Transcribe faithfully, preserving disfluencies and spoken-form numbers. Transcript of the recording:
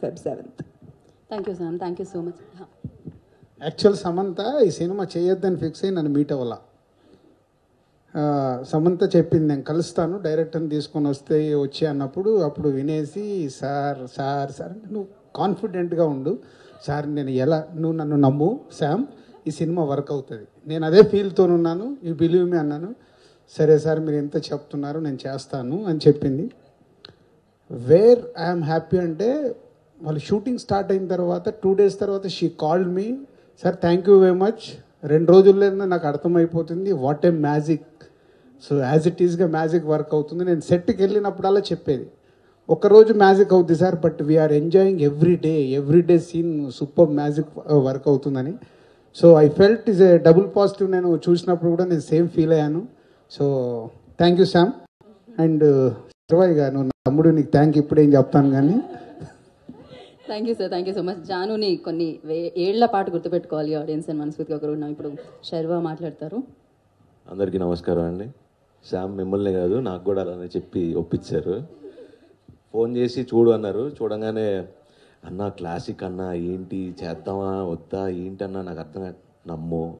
February seventh. Thank you sir, thank you so much. Actual Samantha ఈ సినిమా చేయొద్దని fix అయ్యి నన్ను మీట్ అవ్వాల. సమంత చెప్పింది నేను కలుస్తాను డైరెక్టర్ని తీసుకొని వస్తే వచ్చి అన్నప్పుడు అప్పుడు వినేసి సార్ సార్ సార్ నువ్వు కాన్ఫిడెంట్గా ఉండు సార్, నేను ఎలా నువ్వు నన్ను నమ్ము శామ్, ఈ సినిమా వర్క్ అవుతుంది, నేను అదే ఫీల్తో ఉన్నాను, యూ బిలీవ్ మీ అన్నాను. సరే సార్ మీరు ఎంత చెప్తున్నారు నేను చేస్తాను అని చెప్పింది. వేర్ ఐఎమ్ హ్యాపీ అంటే వాళ్ళు షూటింగ్ స్టార్ట్ అయిన తర్వాత టూ డేస్ తర్వాత she called me, sir thank you very much, రెండు రోజుల్లోనే నాకు అర్థమైపోతుంది what a magic, so as it ఈస్గా మ్యాజిక్ వర్క్ అవుతుంది. నేను సెట్కి వెళ్ళినప్పుడల్లా చెప్పేది ఒకరోజు మ్యాజిక్ అవుతుంది sir, but we're enjoying every day every day scene super magic work అవుతుందని. So I felt is a double positive. నేను చూసినప్పుడు కూడా నేను సేమ్ ఫీల్ అయ్యాను. So thank you Sam. And శర్వాయిగా నువ్వు నా తమ్ముడు, నీకు థ్యాంక్ ఇప్పుడేం చెప్తాను కానీ. Thank you sir, thank you so much. జానుని కొన్ని ఏళ్ల పాటు గుర్తుపెట్టుకోవాలి ఆడియన్స్ అని మనస్ఫూర్తిగా ఒకరు ఉన్నాం. ఇప్పుడు శర్వా మాట్లాడతారు. అందరికీ నమస్కారం అండి. శామ్ మిమ్మల్ని కాదు నాకు కూడా అలానే చెప్పి ఒప్పించారు. ఫోన్ చేసి చూడు అన్నారు. చూడంగానే అన్న క్లాసిక్ అన్న ఏంటి చేద్దామా వద్దా ఏంటి అన్న నాకు అర్థం నమ్ము